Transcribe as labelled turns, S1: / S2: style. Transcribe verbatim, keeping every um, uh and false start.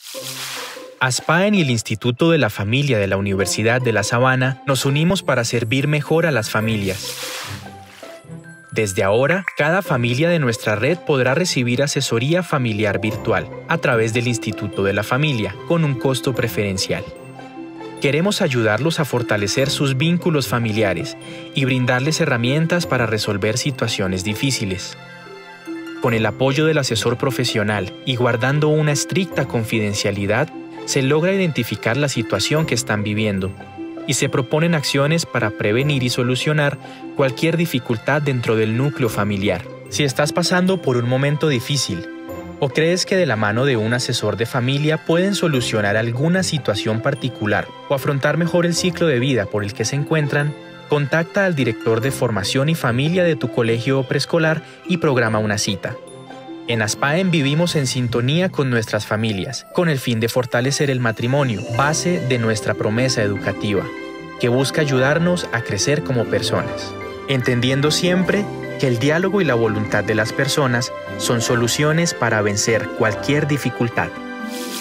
S1: ASPAEN y el Instituto de la Familia de la Universidad de La Sabana nos unimos para servir mejor a las familias. Desde ahora, cada familia de nuestra red podrá recibir asesoría familiar virtual a través del Instituto de la Familia, con un costo preferencial. Queremos ayudarlos a fortalecer sus vínculos familiares y brindarles herramientas para resolver situaciones difíciles. Con el apoyo del asesor profesional y guardando una estricta confidencialidad, se logra identificar la situación que están viviendo y se proponen acciones para prevenir y solucionar cualquier dificultad dentro del núcleo familiar. Si estás pasando por un momento difícil o crees que de la mano de un asesor de familia pueden solucionar alguna situación particular o afrontar mejor el ciclo de vida por el que se encuentran, contacta al director de formación y familia de tu colegio o preescolar y programa una cita. En ASPAEN vivimos en sintonía con nuestras familias, con el fin de fortalecer el matrimonio, base de nuestra promesa educativa, que busca ayudarnos a crecer como personas, entendiendo siempre que el diálogo y la voluntad de las personas son soluciones para vencer cualquier dificultad.